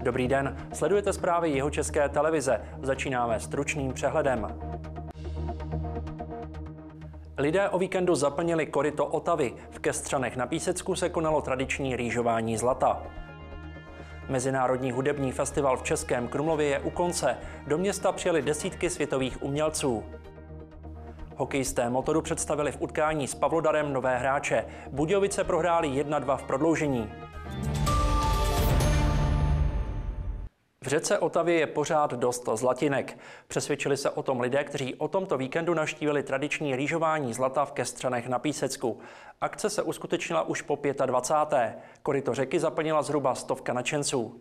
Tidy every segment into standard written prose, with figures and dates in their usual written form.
Dobrý den, sledujete zprávy Jihočeské televize. Začínáme stručným přehledem. Lidé o víkendu zaplnili koryto Otavy. V Kestřanech na Písecku se konalo tradiční rýžování zlata. Mezinárodní hudební festival v Českém Krumlově je u konce. Do města přijeli desítky světových umělců. Hokejisté Motoru představili v utkání s Pavlodarem nové hráče. Budějovice prohráli 1-2 v prodloužení. V řece Otavě je pořád dost zlatinek. Přesvědčili se o tom lidé, kteří o tomto víkendu navštívili tradiční rýžování zlata v Kestřanech na Písecku. Akce se uskutečnila už po 25. Koryto řeky zaplnila zhruba 100 nadšenců.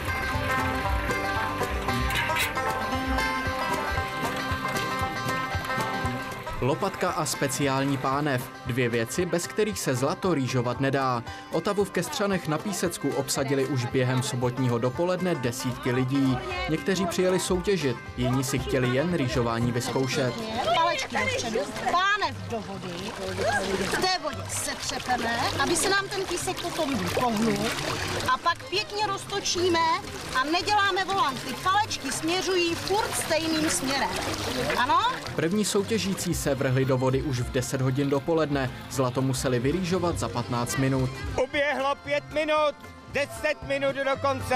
Lopatka a speciální pánev. Dvě věci, bez kterých se zlato rýžovat nedá. Otavu v Kestřanech na Písecku obsadili už během sobotního dopoledne desítky lidí. Někteří přijeli soutěžit, jiní si chtěli jen rýžování vyzkoušet. Palečky dopředu, pánev do vody, v té vodě setřepeme, aby se nám ten písek potom pohnul a pak pěkně roztočíme a neděláme volant. Ty palečky směřují furt stejným směrem. Ano? První soutěžící se vrhli do vody už v 10 hodin dopoledne. Zlato museli vyrýžovat za 15 minut. Uběhlo 5 minut, 10 minut do konce.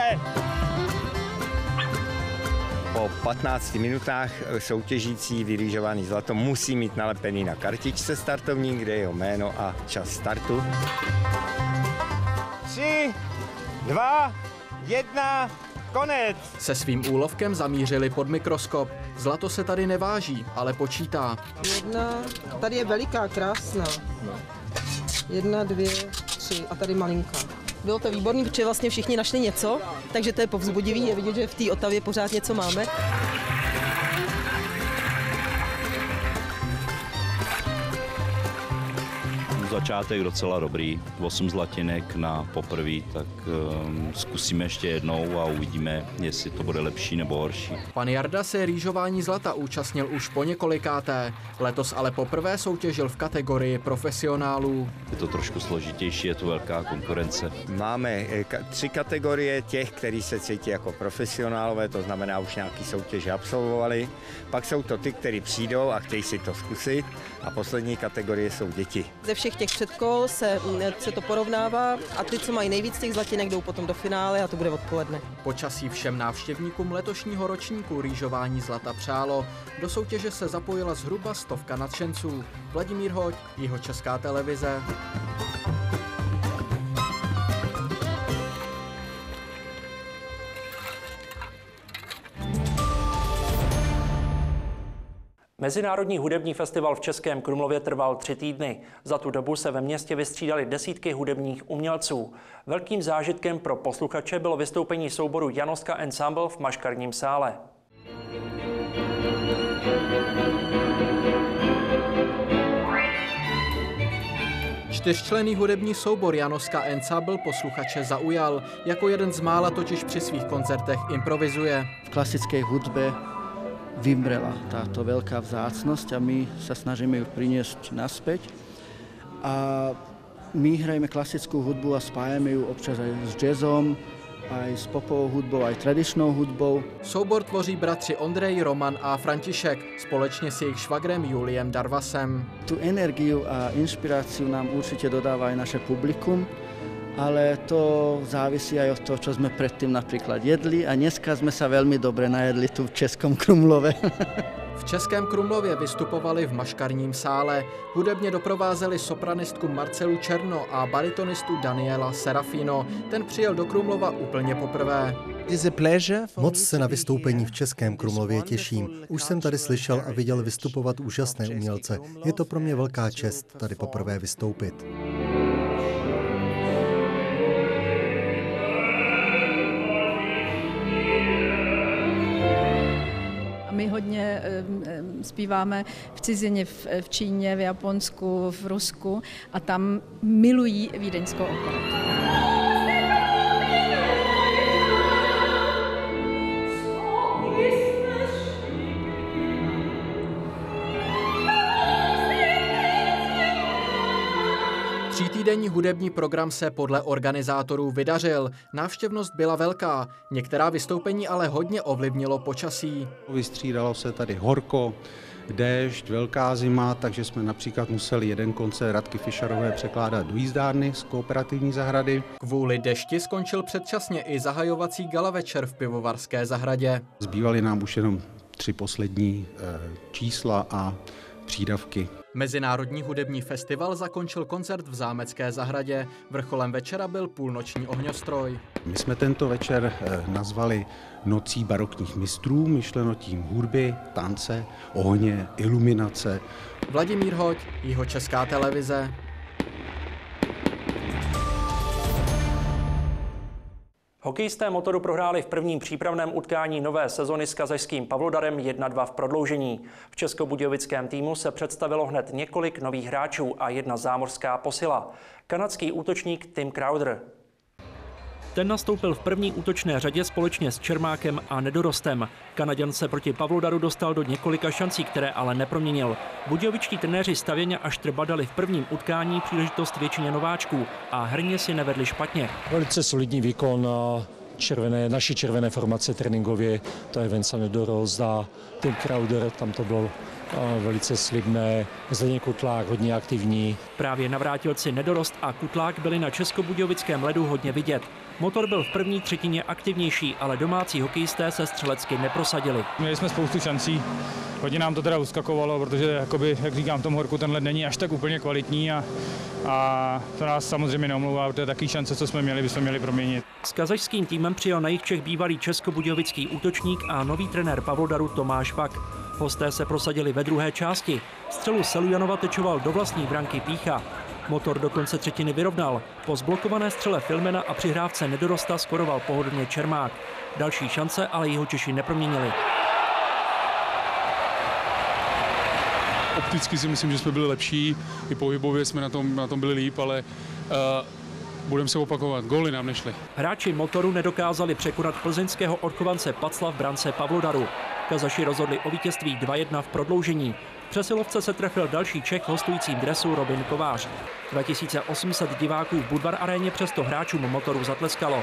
Po 15 minutách soutěžící vyrýžovaný zlato musí mít nalepený na kartičce startovní, kde je jeho jméno a čas startu. 3, 2, 1, konec. Se svým úlovkem zamířili pod mikroskop. Zlato se tady neváží, ale počítá. 1, tady je veliká, krásná. 1, 2, 3 a tady malinká. Bylo to výborný, protože vlastně všichni našli něco, takže to je povzbudivý, je vidět, že v té Otavě pořád něco máme. Začátek docela dobrý, 8 zlatinek na poprvé, tak zkusíme ještě jednou a uvidíme, jestli to bude lepší nebo horší. Pan Jarda se rýžování zlata účastnil už po několikáté, letos ale poprvé soutěžil v kategorii profesionálů. Je to trošku složitější, je tu velká konkurence. Máme 3 kategorie těch, kteří se cítí jako profesionálové, to znamená už nějaký soutěže absolvovali. Pak jsou to ty, kteří přijdou a chtějí si to zkusit a poslední kategorie jsou děti. Ze všech těch předkol se to porovnává a ty, co mají nejvíc těch zlatinek, jdou potom do finále a to bude odpoledne. Počasí všem návštěvníkům letošního ročníku rýžování zlata přálo. Do soutěže se zapojila zhruba 100 nadšenců. Vladimír Hoď, Jihočeská televize. Mezinárodní hudební festival v Českém Krumlově trval 3 týdny. Za tu dobu se ve městě vystřídali desítky hudebních umělců. Velkým zážitkem pro posluchače bylo vystoupení souboru Janoska Ensemble v Maškarním sále. Čtyřčlenný hudební soubor Janoska Ensemble posluchače zaujal. Jako jeden z mála totiž při svých koncertech improvizuje. V klasické hudbe vymrela táto veľká vzácnosť a my sa snažíme ju priniesť naspäť. A my hrajeme klasickú hudbu a spájame ju občas aj s jazzom, aj s popovou hudbou, aj tradičnou hudbou. Soubor tvoří bratři Ondrej, Roman a František společně s jejich švagrem Juliem Darvasem. Tu energiu a inšpiráciu nám určite dodáva aj naše publikum, ale to závisí aj od toho, čo sme predtým napríklad jedli a dneska sme sa veľmi dobre najedli tu v Českom Krumlove. V Českém Krumlově vystupovali v Maškarním sále. Hudebně doprovázeli sopranistku Marcelu Černo a baritonistu Daniela Serafino. Ten přijel do Krumlova úplně poprvé. Moc se na vystoupení v Českém Krumlově těším. Už jsem tady slyšel a viděl vystupovat úžasné umělce. Je to pro mě velká čest tady poprvé vystoupit. My hodně zpíváme v cizině, v Číně, v Japonsku, v Rusku a tam milují vídeňskou operu. Třítýdenní hudební program se podle organizátorů vydařil. Návštěvnost byla velká, některá vystoupení ale hodně ovlivnilo počasí. Vystřídalo se tady horko, déšť, velká zima, takže jsme například museli jeden koncert Radky Fischerové překládat do jízdárny z Kooperativní zahrady. Kvůli dešti skončil předčasně i zahajovací gala večer v Pivovarské zahradě. Zbývaly nám už jenom 3 poslední čísla a přídavky. Mezinárodní hudební festival zakončil koncert v Zámecké zahradě. Vrcholem večera byl půlnoční ohňostroj. My jsme tento večer nazvali Nocí barokních mistrů, myšleno tím hudby, tance, ohně, iluminace. Vladimír Hoď, Jihočeská televize. Hokejisté Motoru prohráli v prvním přípravném utkání nové sezony s kazašským Pavlodarem 1-2 v prodloužení. V českobudějovickém týmu se představilo hned několik nových hráčů a jedna zámořská posila. Kanadský útočník Tim Crowder. Ten nastoupil v první útočné řadě společně s Čermákem a Nedorostem. Kanaďan se proti Pavlodaru dostal do několika šancí, které ale neproměnil. Budějovičtí trenéři Stavěňa a Štrba dali v prvním utkání příležitost většině nováčků a herně si nevedli špatně. Velice solidní výkon naší červené formace tréninkově, to je Vincent Nedorost a Tim Crowder, tam to bylo velice slibné, Zdeněk Kutlák hodně aktivní. Právě navrátilci Nedorost a Kutlák byli na českobudějovickém ledu hodně vidět. Motor byl v první třetině aktivnější, ale domácí hokejisté se střelecky neprosadili. Měli jsme spoustu šancí, hodně nám to teda uskakovalo, protože jakoby, jak říkám, v tom horku ten led není až tak úplně kvalitní a to nás samozřejmě neomlouvá, protože taky šance, co jsme měli, bychom měli proměnit. S kazašským týmem přijel na jih Čech bývalý českobudějovický útočník a nový trenér Pavlodaru Tomáš Vak. Hosté se prosadili ve druhé části. Střelu Selujanova tečoval do vlastní branky Pícha. Motor do konce třetiny vyrovnal. Po zblokované střele Filmena a přihrávce Nedorosta skoroval pohodlně Čermák. Další šance ale Jihočeši neproměnili. Opticky si myslím, že jsme byli lepší, i pohybově jsme na tom byli líp, ale budeme se opakovat, góly nám nešly. Hráči Motoru nedokázali překonat plzeňského odchovance Pacla v brance Pavlodaru. Kazaši rozhodli o vítězství 2-1 v prodloužení. V přesilovce se trefil další Čech v hostujícím dresu Robin Kovář. 2800 diváků v Budvar aréně přesto hráčům Motoru zatleskalo.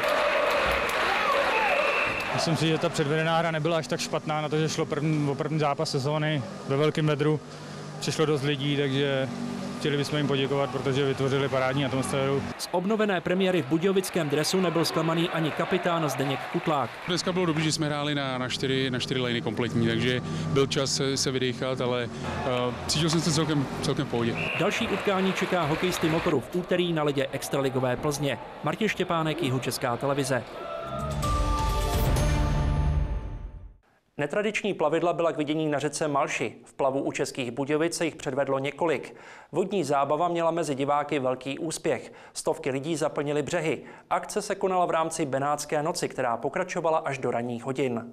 Myslím si, že ta předvedená hra nebyla až tak špatná na to, že šlo o první zápas sezóny ve velkém vedru. Přišlo dost lidí, takže chtěli bychom jim poděkovat, protože vytvořili parádní atmosféru. Z obnovené premiéry v budějovickém dresu nebyl zklamaný ani kapitán Zdeněk Kutlák. Dneska bylo dobré, že jsme hráli na 4 lajny kompletní, takže byl čas se vydechat, ale cítil jsem se celkem v pohodě. Další utkání čeká hokejisty Motoru v úterý na ledě extraligové Plzně. Martin Štěpánek, Jihočeská televize. Netradiční plavidla byla k vidění na řece Malši. V plavu u Českých Budějovic se jich předvedlo několik. Vodní zábava měla mezi diváky velký úspěch. Stovky lidí zaplnily břehy. Akce se konala v rámci Benátské noci, která pokračovala až do ranních hodin.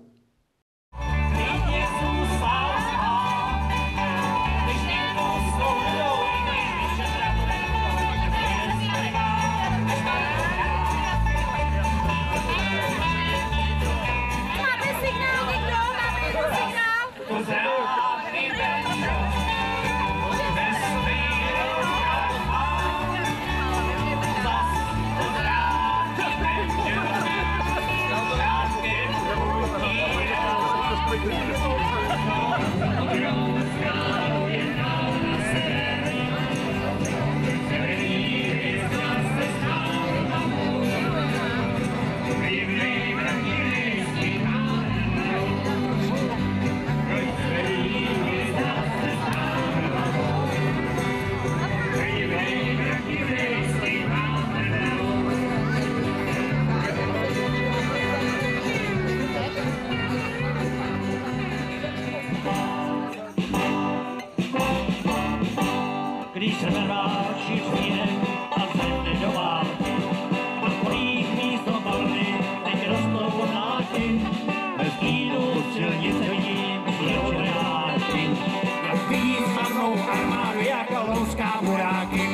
Když se naráží sníh a zvedne do války, na polích místo balny, teď rostou vonáky, ve stínu silnice vidím zločenáky, jak vidí slavnou armádu jako louská buráky.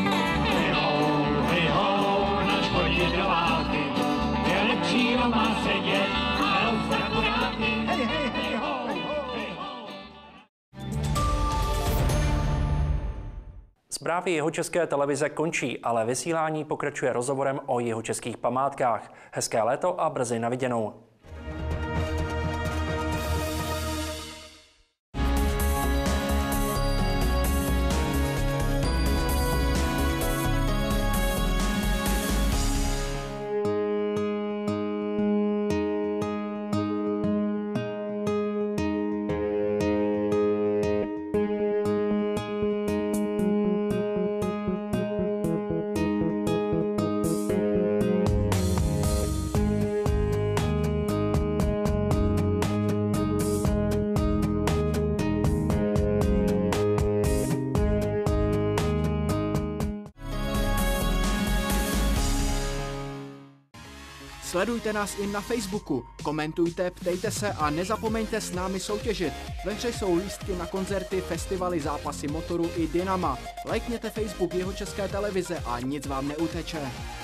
Hej-ho, nač chodí do války, je lepší doma sedět, a louská buráky. Zprávy Jihočeské televize končí, ale vysílání pokračuje rozhovorem o jihočeských památkách. Hezké léto a brzy na viděnou. Sledujte nás i na Facebooku, komentujte, ptejte se a nezapomeňte s námi soutěžit. Ve hře jsou lístky na koncerty, festivaly, zápasy motoru i Dynama. Lajkněte Facebook Jihočeské televize a nic vám neuteče.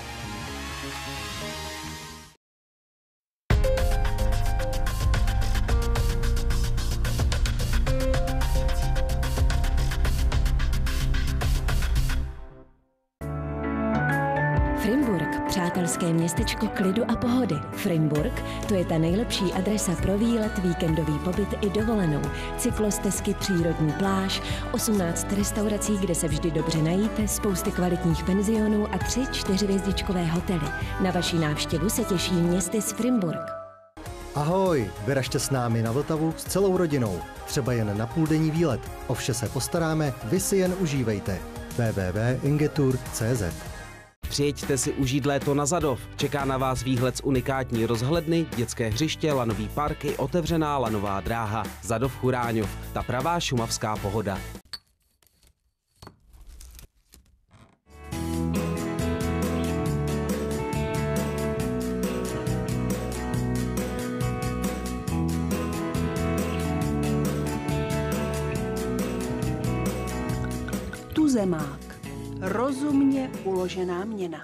Frimburk, přátelské městečko klidu a pohody. Frimburk, to je ta nejlepší adresa pro výlet, víkendový pobyt i dovolenou. Cyklostezky, přírodní pláž, 18 restaurací, kde se vždy dobře najíte, spousty kvalitních penzionů a 3-4 hvězdičkové hotely. Na vaši návštěvu se těší městy z Frimburk. Ahoj, vyražte s námi na Vltavu s celou rodinou. Třeba jen na půldenní výlet. O vše se postaráme, vy si jen užívejte. www.ingetour.cz. Přijeďte si užít léto na Zadov. Čeká na vás výhled z unikátní rozhledny, dětské hřiště, lanový park i otevřená lanová dráha. Zadov Churáňov, ta pravá šumavská pohoda. Tuzemák. Rozumně uložená měna.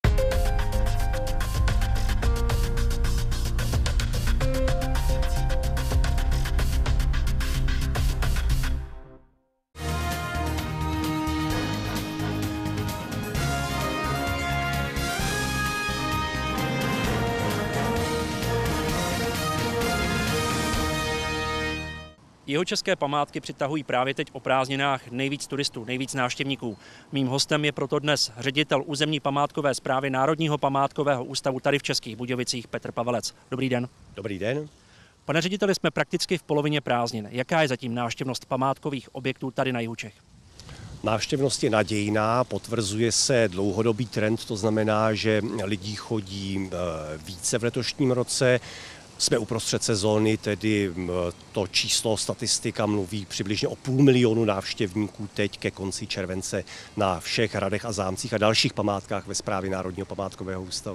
Jihočeské památky přitahují právě teď o prázdninách nejvíc turistů, nejvíc návštěvníků. Mým hostem je proto dnes ředitel územní památkové správy Národního památkového ústavu tady v Českých Budějovicích Petr Pavelec. Dobrý den. Dobrý den. Pane řediteli, jsme prakticky v polovině prázdnin. Jaká je zatím návštěvnost památkových objektů tady na jihu Čech? Návštěvnost je nadějná, potvrzuje se dlouhodobý trend, to znamená, že lidí chodí více v letošním roce. Jsme uprostřed sezóny, tedy to číslo statistika mluví přibližně o 500 000 návštěvníků teď ke konci července na všech hradech a zámcích a dalších památkách ve správě Národního památkového ústavu.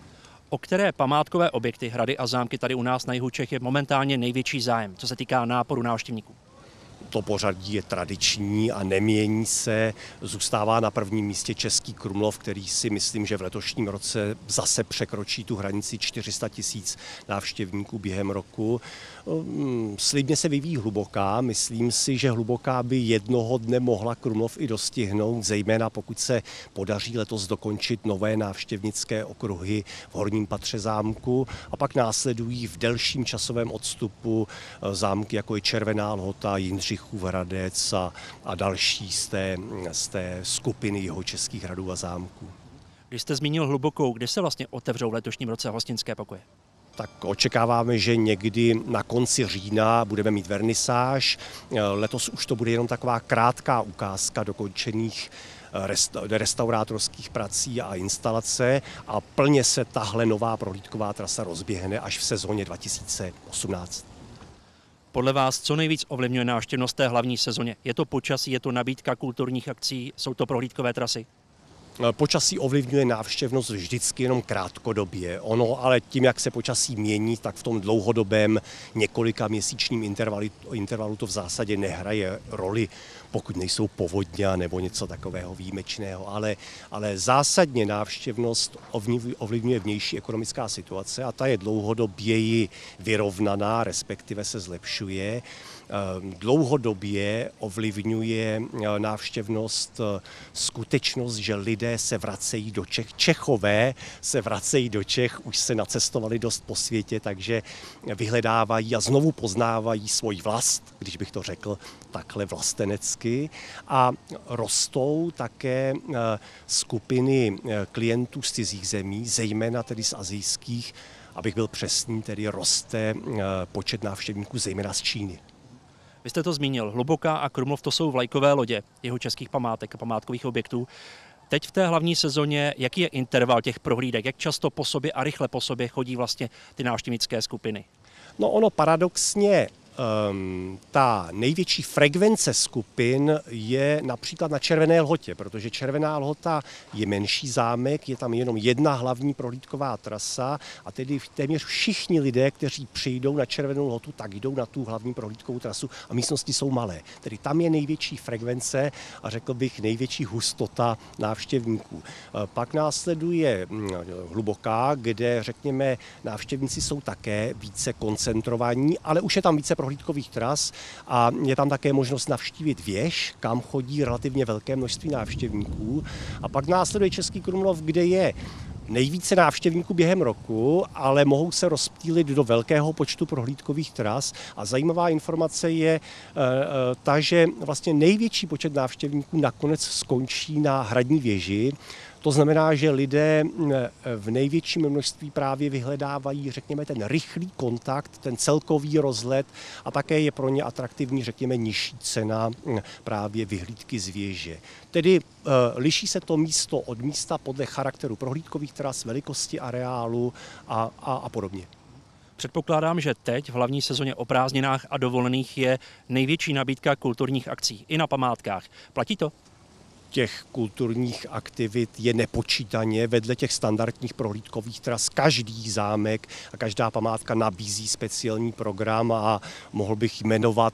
O které památkové objekty, hrady a zámky tady u nás na jihu Čech je momentálně největší zájem, co se týká náporu návštěvníků? To pořadí je tradiční a nemění se. Zůstává na prvním místě Český Krumlov, který si myslím, že v letošním roce zase překročí tu hranici 400 000 návštěvníků během roku. Slibně se vyvíjí Hluboká. Myslím si, že Hluboká by jednoho dne mohla Krumlov i dostihnout, zejména pokud se podaří letos dokončit nové návštěvnické okruhy v horním patře zámku. A pak následují v delším časovém odstupu zámky, jako je Červená Lhota, Jindřichův Hradec a další z té skupiny jihočeských hradů a zámků. Když jste zmínil Hlubokou, kdy se vlastně otevřou v letošním roce hostinské pokoje? Tak očekáváme, že někdy na konci října budeme mít vernisáž. Letos už to bude jenom taková krátká ukázka dokončených restaurátorských prací a instalace a plně se tahle nová prohlídková trasa rozběhne až v sezóně 2018. Podle vás co nejvíc ovlivňuje návštěvnost té hlavní sezóně? Je to počasí, je to nabídka kulturních akcí, jsou to prohlídkové trasy? Počasí ovlivňuje návštěvnost vždycky jenom krátkodobě. Ono ale tím, jak se počasí mění, tak v tom dlouhodobém několika měsíčním intervalu to v zásadě nehraje roli, pokud nejsou povodně nebo něco takového výjimečného. Ale zásadně návštěvnost ovlivňuje vnější ekonomická situace a ta je dlouhodoběji vyrovnaná, respektive se zlepšuje. dlouhodobě ovlivňuje návštěvnost skutečnost, že lidé se vracejí do Čech. Čechové se vracejí do Čech, už se nacestovali dost po světě, takže vyhledávají a znovu poznávají svoji vlast, když bych to řekl takhle vlastenecky. A rostou také skupiny klientů z cizích zemí, zejména tedy z asijských, abych byl přesný, tedy roste počet návštěvníků zejména z Číny. Vy jste to zmínil, Hluboká a Krumlov, to jsou vlajkové lodě jeho českých památek a památkových objektů. Teď v té hlavní sezóně, jaký je interval těch prohlídek, jak často po sobě a rychle po sobě chodí vlastně ty návštěvnické skupiny? No ono paradoxně, ta největší frekvence skupin je například na Červené Lhotě, protože Červená Lhota je menší zámek, je tam jenom jedna hlavní prohlídková trasa a tedy téměř všichni lidé, kteří přijdou na Červenou Lhotu, tak jdou na tu hlavní prohlídkovou trasu a místnosti jsou malé. Tedy tam je největší frekvence a řekl bych největší hustota návštěvníků. Pak následuje Hluboká, kde řekněme návštěvníci jsou také více koncentrovaní, ale už je tam více prohlídkových tras a je tam také možnost navštívit věž, kam chodí relativně velké množství návštěvníků. A pak následuje Český Krumlov, kde je nejvíce návštěvníků během roku, ale mohou se rozptýlit do velkého počtu prohlídkových tras. A zajímavá informace je ta, že vlastně největší počet návštěvníků nakonec skončí na Hradní věži. To znamená, že lidé v největším množství právě vyhledávají, řekněme, ten rychlý kontakt, ten celkový rozhled a také je pro ně atraktivní, řekněme, nižší cena právě vyhlídky z věže. Tedy liší se to místo od místa podle charakteru prohlídkových tras, velikosti areálu a podobně. Předpokládám, že teď v hlavní sezóně o prázdninách a dovolených je největší nabídka kulturních akcí i na památkách. Platí to? Těch kulturních aktivit je nepočítaně vedle těch standardních prohlídkových tras. Každý zámek a každá památka nabízí speciální program a mohl bych jmenovat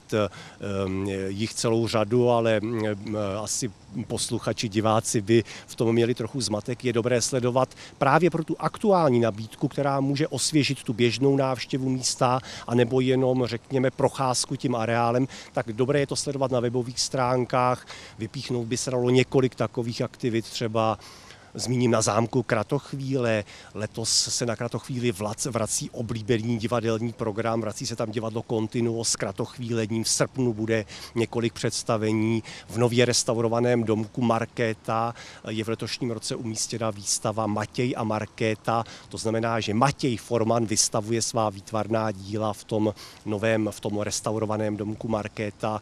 jich celou řadu, ale asi posluchači, diváci by v tom měli trochu zmatek. Je dobré sledovat právě pro tu aktuální nabídku, která může osvěžit tu běžnou návštěvu místa, anebo jenom, řekněme, procházku tím areálem, tak dobré je to sledovat na webových stránkách. Vypíchnout by se dalo několik takových aktivit, třeba zmíním na zámku Kratochvíle. Letos se na Kratochvíli vrací oblíbený divadelní program, vrací se tam divadlo Continuo s Kratochvílením. V srpnu bude několik představení. V nově restaurovaném domku Markéta je v letošním roce umístěna výstava Matěj a Markéta. To znamená, že Matěj Forman vystavuje svá výtvarná díla v tom restaurovaném domku Markéta.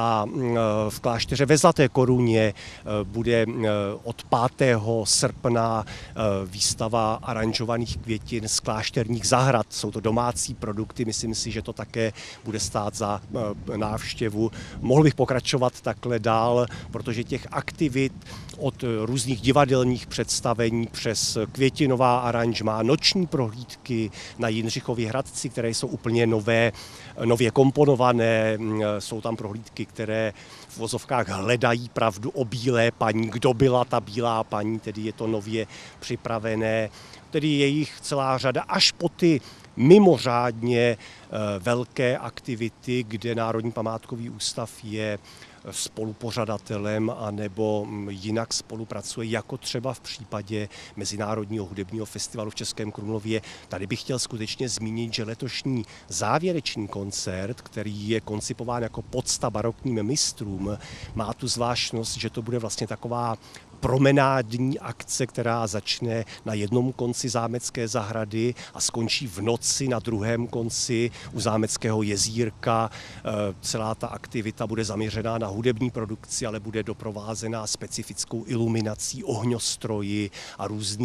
V klášteře ve Zlaté Koruně bude od 5. srpna výstava aranžovaných květin z klášterních zahrad. Jsou to domácí produkty, myslím si, že to také bude stát za návštěvu. Mohl bych pokračovat takhle dál, protože těch aktivit od různých divadelních představení přes květinová aranžmá, noční prohlídky na Jindřichově Hradci, které jsou úplně nově komponované. Jsou tam prohlídky, které v vozovkách hledají pravdu o bílé paní, kdo byla ta bílá paní, tedy je to nově připravené, tedy je jich celá řada až po ty mimořádně velké aktivity, kde Národní památkový ústav je spolupořadatelem anebo jinak spolupracuje, jako třeba v případě Mezinárodního hudebního festivalu v Českém Krumlově. Tady bych chtěl skutečně zmínit, že letošní závěrečný koncert, který je koncipován jako pocta barokním mistrům, má tu zvláštnost, že to bude vlastně taková promenádní akce, která začne na jednom konci zámecké zahrady a skončí v noci na druhém konci u zámeckého jezírka. Celá ta aktivita bude zaměřená na hudební produkci, ale bude doprovázená specifickou iluminací, ohňostroji a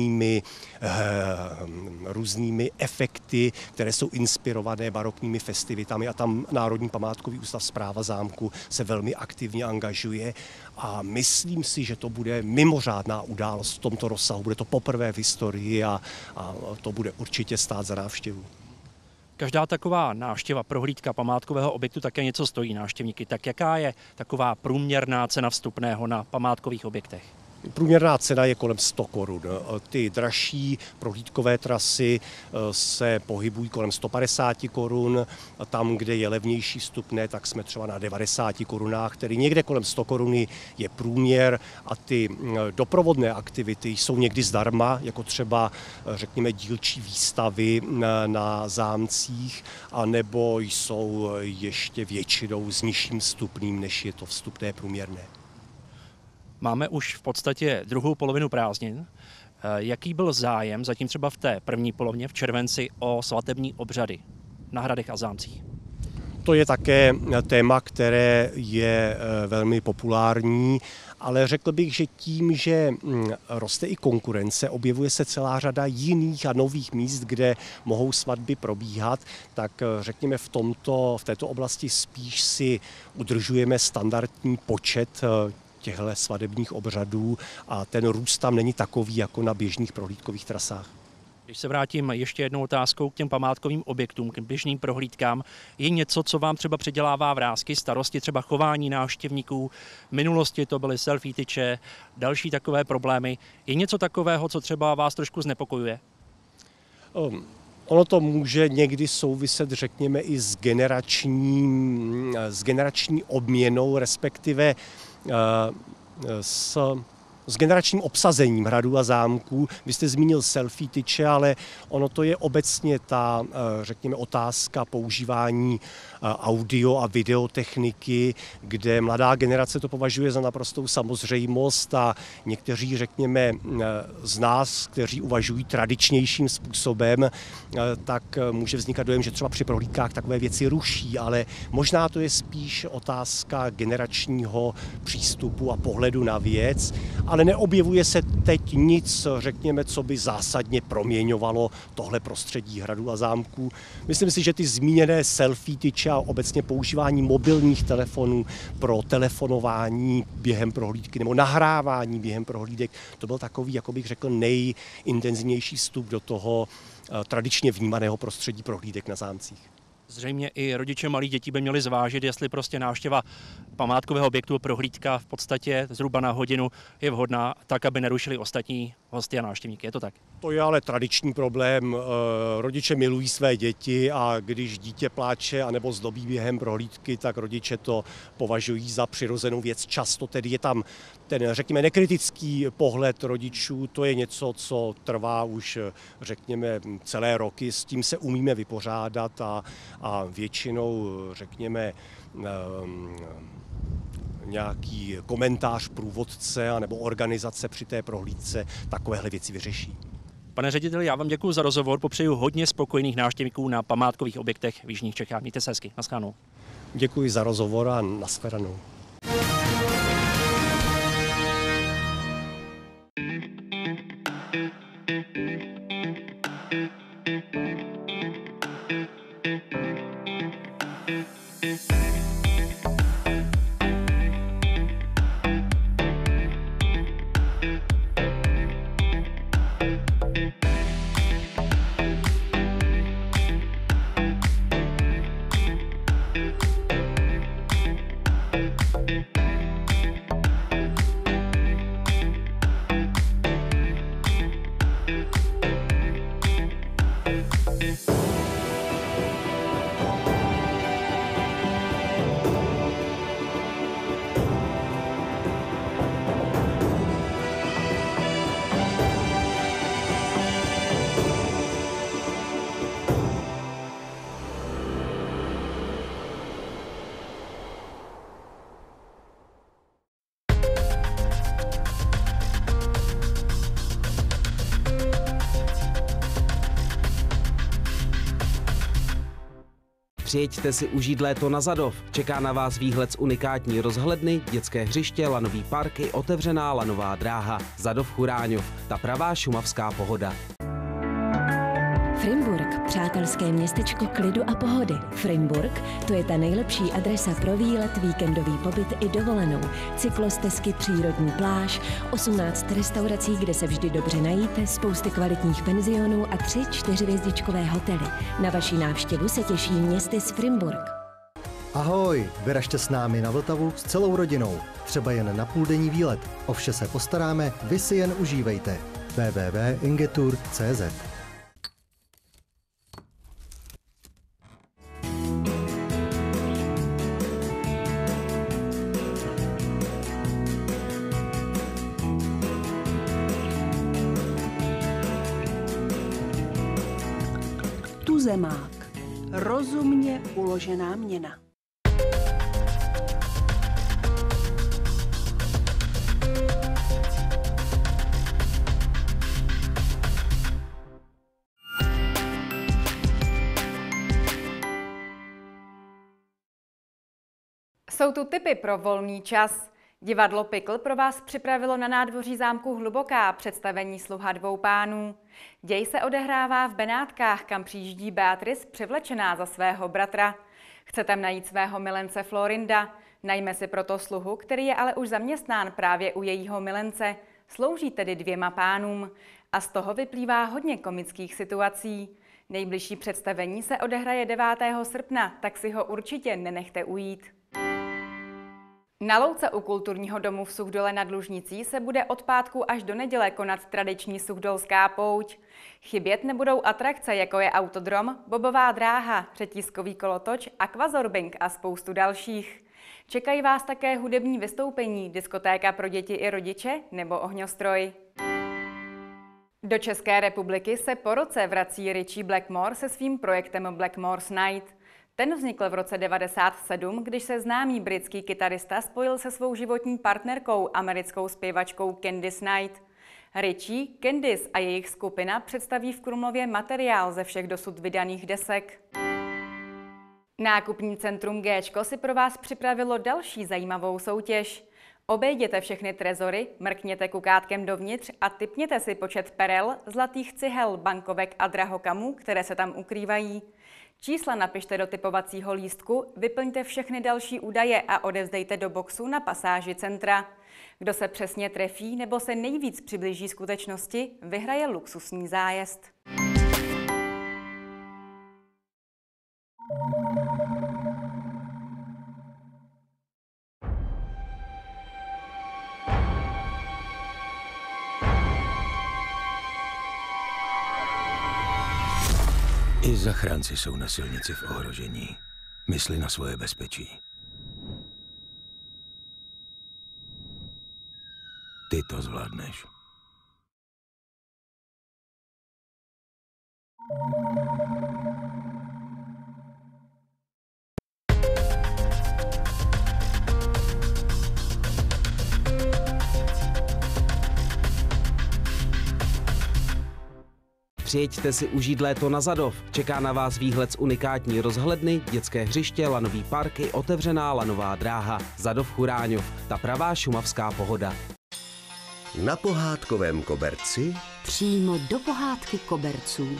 různými efekty, které jsou inspirované barokními festivitami a tam Národní památkový ústav Správa zámku se velmi aktivně angažuje a myslím si, že to bude mimořádná událost v tomto rozsahu. Bude to poprvé v historii a to bude určitě stát za návštěvu. Každá taková návštěva, prohlídka památkového objektu také něco stojí návštěvníky. Tak jaká je taková průměrná cena vstupného na památkových objektech? Průměrná cena je kolem 100 korun. Ty dražší prohlídkové trasy se pohybují kolem 150 korun. Tam, kde je levnější vstupné, tak jsme třeba na 90 korunách, tedy někde kolem 100 koruny je průměr a ty doprovodné aktivity jsou někdy zdarma, jako třeba řekněme dílčí výstavy na zámcích, anebo jsou ještě většinou s nižším vstupným, než je to vstupné průměrné. Máme už v podstatě druhou polovinu prázdnin. Jaký byl zájem zatím třeba v té první polovině v červenci o svatební obřady na hradech a zámcích? To je také téma, které je velmi populární, ale řekl bych, že tím, že roste i konkurence, objevuje se celá řada jiných a nových míst, kde mohou svatby probíhat, tak řekněme v této oblasti spíš si udržujeme standardní počet těchto svatebních obřadů a ten růst tam není takový jako na běžných prohlídkových trasách. Když se vrátím ještě jednou otázkou k těm památkovým objektům, k běžným prohlídkám, je něco, co vám třeba předělává vrásky, starosti, třeba chování návštěvníků, v minulosti to byly selfie tyče, další takové problémy. Je něco takového, co třeba vás trošku znepokojuje? Ono to může někdy souviset, řekněme, i s generační obměnou, respektive s generačním obsazením hradů a zámků. Vy jste zmínil selfie tyče, ale ono to je obecně ta, řekněme, otázka používání audio a videotechniky, kde mladá generace to považuje za naprostou samozřejmost a někteří, řekněme, z nás, kteří uvažují tradičnějším způsobem, tak může vznikat dojem, že třeba při prohlídkách takové věci ruší, ale možná to je spíš otázka generačního přístupu a pohledu na věc, ale neobjevuje se teď nic, řekněme, co by zásadně proměňovalo tohle prostředí hradů a zámků. Myslím si, že ty zmíněné selfie tyče a obecně používání mobilních telefonů pro telefonování během prohlídky nebo nahrávání během prohlídek, to byl takový, jako bych řekl, nejintenzivnější vstup do toho tradičně vnímaného prostředí prohlídek na zámcích. Zřejmě i rodiče malých dětí by měli zvážit, jestli prostě návštěva památkového objektu, prohlídka v podstatě zhruba na hodinu je vhodná, tak, aby nerušili ostatní hosty a návštěvníky. Je to tak? To je ale tradiční problém. Rodiče milují své děti a když dítě pláče anebo zlobí během prohlídky, tak rodiče to považují za přirozenou věc. Často tedy je tam ten, řekněme, nekritický pohled rodičů, to je něco, co trvá už, řekněme, celé roky. S tím se umíme vypořádat a většinou, řekněme, nějaký komentář průvodce nebo organizace při té prohlídce takovéhle věci vyřeší. Pane řediteli, já vám děkuji za rozhovor, popřeju hodně spokojených návštěvníků na památkových objektech v jižních Čechách. Mějte se hezky. Naschledanou. Děkuji za rozhovor a nashledanou. Přijeďte si užít léto na Zadov. Čeká na vás výhled z unikátní rozhledny, dětské hřiště, lanový park i otevřená lanová dráha. Zadov Churáňov, ta pravá šumavská pohoda. Frimburk, přátelské městečko klidu a pohody. Frimburk, to je ta nejlepší adresa pro výlet, víkendový pobyt i dovolenou. Cyklostezky, přírodní pláž, 18 restaurací, kde se vždy dobře najíte, spousty kvalitních penzionů a 3-4 hvězdičkové hotely. Na vaši návštěvu se těší městy z Frimburk. Ahoj, vyražte s námi na Vltavu s celou rodinou. Třeba jen na půldenní výlet. O vše se postaráme, vy si jen užívejte. www.ingetur.cz. Tuzemák. Rozumně uložená měna. Jsou tu tipy pro volný čas. Divadlo Pikl pro vás připravilo na nádvoří zámku Hluboká představení Sluha dvou pánů. Děj se odehrává v Benátkách, kam přijíždí Beatrice přivlečená za svého bratra. Chce tam najít svého milence Florinda. Najme si proto sluhu, který je ale už zaměstnán právě u jejího milence. Slouží tedy dvěma pánům. A z toho vyplývá hodně komických situací. Nejbližší představení se odehraje 9. srpna, tak si ho určitě nenechte ujít. Na louce u kulturního domu v Suchdole nad Lužnicí se bude od pátku až do neděle konat tradiční suchdolská pouť. Chybět nebudou atrakce, jako je autodrom, bobová dráha, řetízkový kolotoč, aquazorbing a spoustu dalších. Čekají vás také hudební vystoupení, diskotéka pro děti i rodiče nebo ohňostroj. Do České republiky se po roce vrací Richie Blackmore se svým projektem Blackmore's Night. Ten vznikl v roce 1997, když se známý britský kytarista spojil se svou životní partnerkou, americkou zpěvačkou Candice Night. Richie, Candice a jejich skupina představí v Krumlově materiál ze všech dosud vydaných desek. Nákupní centrum Géčko si pro vás připravilo další zajímavou soutěž. Obejděte všechny trezory, mrkněte kukátkem dovnitř a tipněte si počet perel, zlatých cihel, bankovek a drahokamů, které se tam ukrývají. Čísla napište do typovacího lístku, vyplňte všechny další údaje a odevzdejte do boxu na pasáži centra. Kdo se přesně trefí nebo se nejvíc přiblíží skutečnosti, vyhraje luxusní zájezd. I zachránci jsou na silnici v ohrožení. Mysli na svoje bezpečí. Ty to zvládneš. Přijeďte si užít léto na Zadov. Čeká na vás výhled z unikátní rozhledny, dětské hřiště, lanový park i otevřená lanová dráha. Zadov Churáňov, ta pravá šumavská pohoda. Na pohádkovém koberci přímo do pohádky koberců.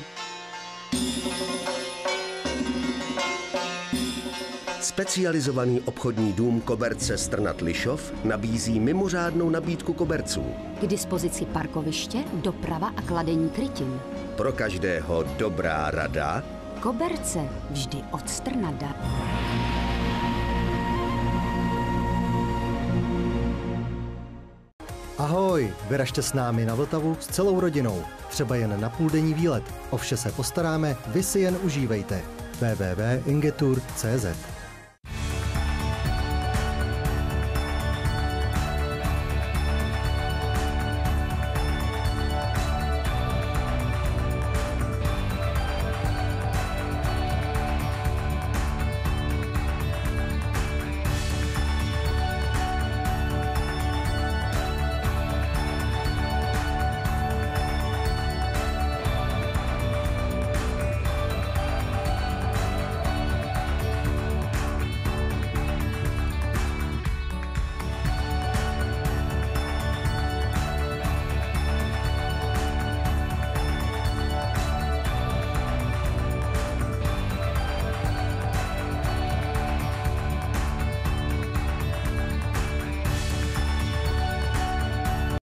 Specializovaný obchodní dům Koberce Strnad Lišov nabízí mimořádnou nabídku koberců. K dispozici parkoviště, doprava a kladení krytin. Pro každého dobrá rada. Koberce vždy od Strnada. Ahoj, vyražte s námi na Vltavu s celou rodinou. Třeba jen na půldenní výlet. O vše se postaráme, vy si jen užívejte. www.ingetur.cz.